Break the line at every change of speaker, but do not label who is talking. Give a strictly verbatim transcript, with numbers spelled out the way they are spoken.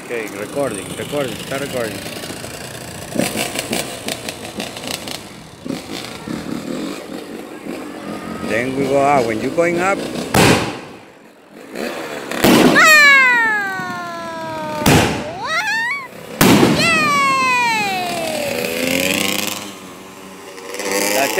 Okay, recording, recording, start recording. Then we go out. When you're going up,